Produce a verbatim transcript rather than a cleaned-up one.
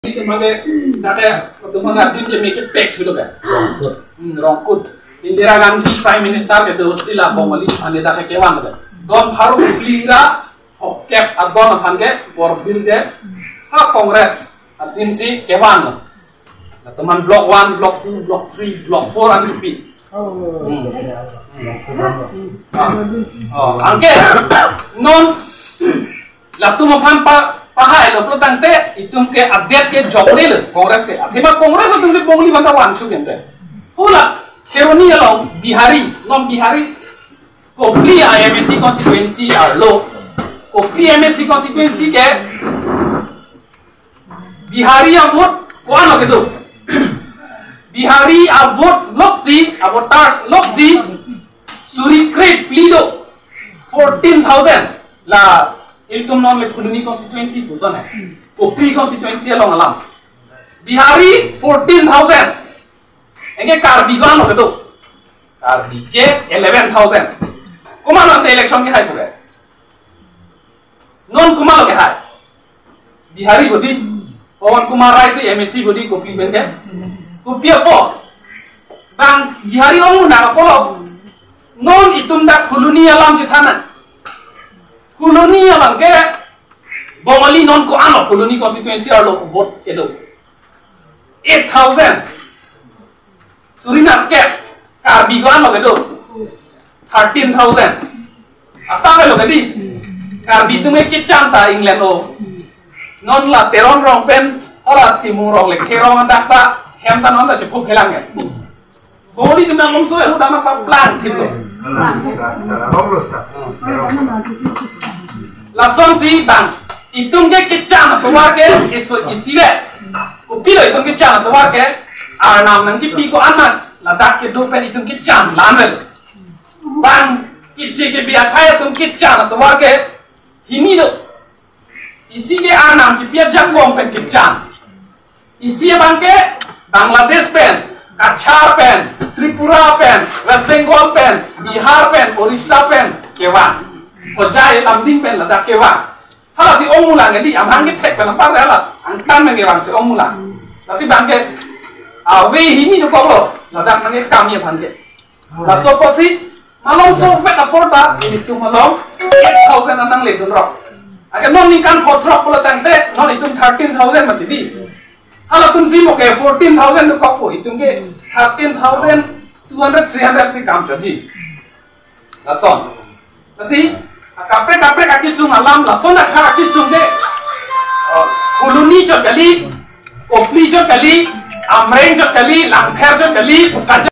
Sebagai nada untuk mengatur dia make it back dulu kan. Rongkut. Indira Gandhi Prime Minister ke tu sila bomali ane dah kewan kan. Don haru pelira of cap adon hange bor bill de ha Congress adin si kewan. Teman block one, block two, block three, block four ane pi. Oh. Oh, angke non latu mapan pa pahai lo pro tangte itum ke update ke jogre le Congress ke athema Congress atum se bongli banda wan chu gente pula heroni lo Bihari non Bihari kopri I M C constituency ar lo kopri M C constituency ke Bihari a vote kwan lo ke do Bihari a vote loksi a voters loksi suri create plido fourteen thousand la Iltum non le Khuluni constituency tu zone hai, Kopri constituency along alam. Bihari fourteen thousand, enggak Karbi kan lo gitu, Karbi ke eleven thousand. Kuma nanti election ke hai tu kan? Non kuma lo ke hai? Bihari bodi, Pawan Kumar Rai se M S C bodi Kopri ben ke? Kopri apa? Bang Bihari orang mana apa? Non itum dah Khuluni alam cithana. Koloni abang ke Bomali non ko ano koloni constituency arlo vote kedo eight thousand Suriname ke Karbi ko ano kedo thirteen thousand asam lo kedi Karbi tume ke chanta England o non la teron rong pen ora timur rong le kerong dakta hemta non da chepu khelang ya Bomali tume mom so elu dama pa plan thilo Langsung si bang, itung ke kecam atau warga isu isiwe, upilo itung kecam atau warga, arnam nanti piko anak, ladak ke dopen itung kecam lamel, bang kecik ke biar kaya itung kecam atau warga, ini do, isi ke arnam ke biar jangkong pen kecam, isi bang ke Bangladesh pen, Kachar pen, Tripura pen, West Bengal pen, Bihar pen, Orissa pen, kewan. Kojai lambing pen la dak kewa hala si omulang edi amhang ke tek pen par hala angkan menge wang si omulang la si bangke a we hini do koblo la dak menge kamye bangke la so posi malong so vet aporta ini tu malong eight thousand anang le dun rok aga non ni kan hot drop pula tangte non itu thirteen thousand mati di hala tum si mo ke fourteen thousand do kopo itu ke thirteen thousand two hundred three hundred si kam chaji la son la si kapre kapre kaki sung alam la sona kaki sung de Khuluni jo kali Kopri jo kali Amreng jo kali Langkher jo kali